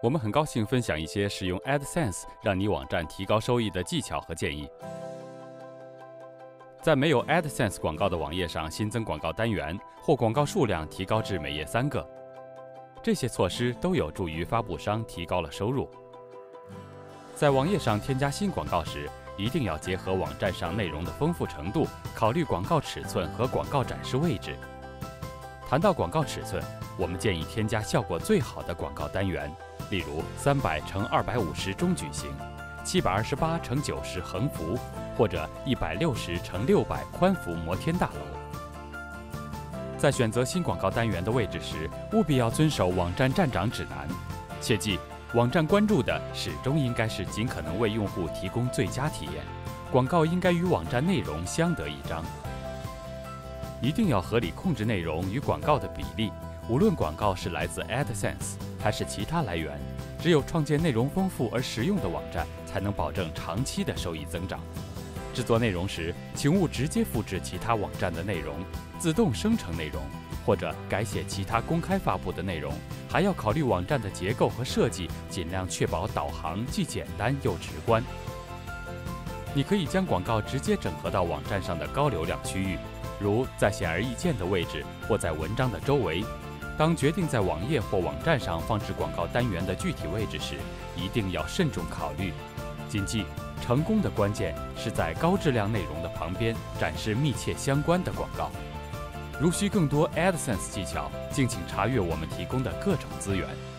我们很高兴分享一些使用 AdSense 让你网站提高收益的技巧和建议。在没有 AdSense 广告的网页上新增广告单元，或广告数量提高至每页3个。这些措施都有助于发布商提高了收入。在网页上添加新广告时，一定要结合网站上内容的丰富程度，考虑广告尺寸和广告展示位置。谈到广告尺寸，我们建议添加效果最好的广告单元，例如300×250中矩形、728×90横幅，或者160×600宽幅摩天大楼。在选择新广告单元的位置时，务必要遵守网站站长指南。切记，网站关注的始终应该是尽可能为用户提供最佳体验，广告应该与网站内容相得益彰。一定要合理控制内容与广告的比例，无论广告是来自 AdSense 还是其他来源，只有创建内容丰富而实用的网站，才能保证长期的收益增长。制作内容时，请勿直接复制其他网站的内容，自动生成内容，或者改写其他公开发布的内容，还要考虑网站的结构和设计，尽量确保导航既简单又直观。你可以将广告直接整合到网站上的高流量区域，如在显而易见的位置或在文章的周围。当决定在网页或网站上放置广告单元的具体位置时，一定要慎重考虑。谨记，成功的关键是在高质量内容的旁边展示密切相关的广告。如需更多 AdSense 技巧，敬请查阅我们提供的各种资源。